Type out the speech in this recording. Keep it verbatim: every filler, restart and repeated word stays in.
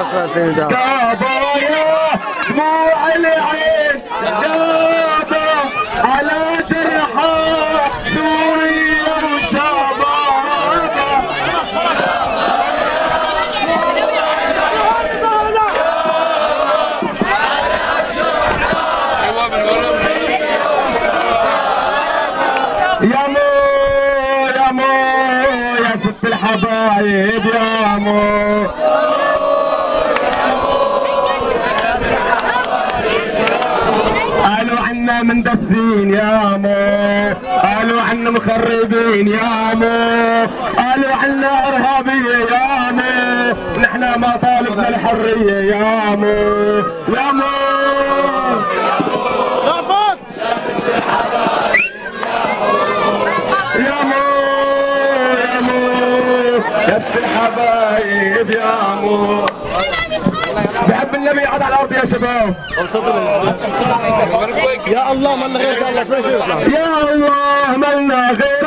يا دموع العين جابه على جرحى سوريا وشبابه. يا مو يا مو يا ست الحبايب يا مو قالوا عنا مندسين يا مو، قالوا عنا مخربين يا مو، قالوا عنا ارهابية يا مو، نحنا ما طالبنا الحرية يا مو يا مو يا مو يا مو يا ست الحبايب يا مو. بحب النبي يقعد على الارض يا شباب. يا الله مالنا غير الله، يا الله مالنا غير